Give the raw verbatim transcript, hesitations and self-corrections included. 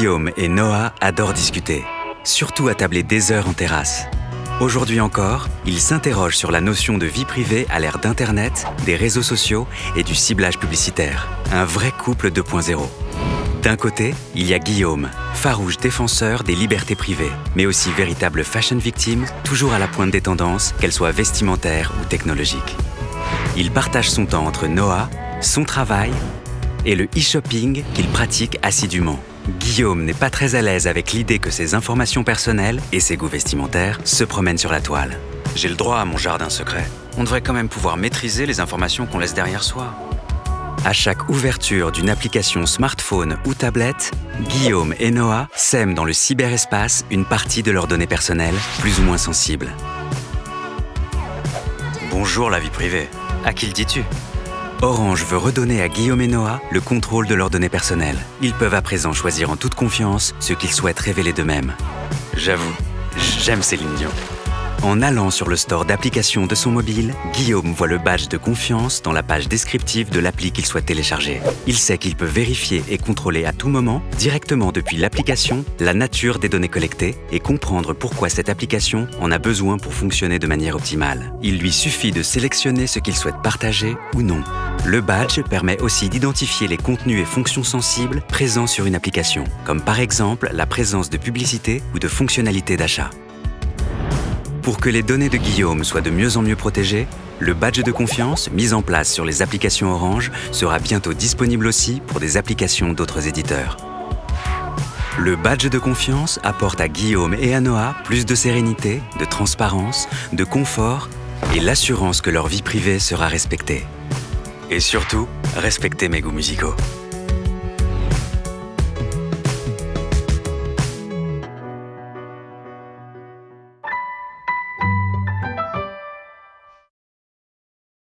Guillaume et Noah adorent discuter, surtout attabler des heures en terrasse. Aujourd'hui encore, ils s'interrogent sur la notion de vie privée à l'ère d'Internet, des réseaux sociaux et du ciblage publicitaire. Un vrai couple deux point zéro. D'un côté, il y a Guillaume, farouche défenseur des libertés privées, mais aussi véritable fashion victime, toujours à la pointe des tendances, qu'elles soient vestimentaires ou technologiques. Il partage son temps entre Noah, son travail et le e-shopping qu'il pratique assidûment. Guillaume n'est pas très à l'aise avec l'idée que ses informations personnelles et ses goûts vestimentaires se promènent sur la toile. J'ai le droit à mon jardin secret. On devrait quand même pouvoir maîtriser les informations qu'on laisse derrière soi. À chaque ouverture d'une application smartphone ou tablette, Guillaume et Noah sèment dans le cyberespace une partie de leurs données personnelles, plus ou moins sensibles. Bonjour la vie privée. À qui le dis-tu ? Orange veut redonner à Guillaume et Noah le contrôle de leurs données personnelles. Ils peuvent à présent choisir en toute confiance ce qu'ils souhaitent révéler d'eux-mêmes. J'avoue, j'aime Céline Dion. En allant sur le store d'applications de son mobile, Guillaume voit le badge de confiance dans la page descriptive de l'appli qu'il souhaite télécharger. Il sait qu'il peut vérifier et contrôler à tout moment, directement depuis l'application, la nature des données collectées et comprendre pourquoi cette application en a besoin pour fonctionner de manière optimale. Il lui suffit de sélectionner ce qu'il souhaite partager ou non. Le badge permet aussi d'identifier les contenus et fonctions sensibles présents sur une application, comme par exemple la présence de publicité ou de fonctionnalités d'achat. Pour que les données de Guillaume soient de mieux en mieux protégées, le badge de confiance mis en place sur les applications Orange sera bientôt disponible aussi pour des applications d'autres éditeurs. Le badge de confiance apporte à Guillaume et à Noah plus de sérénité, de transparence, de confort et l'assurance que leur vie privée sera respectée. Et surtout, respectez mes goûts musicaux.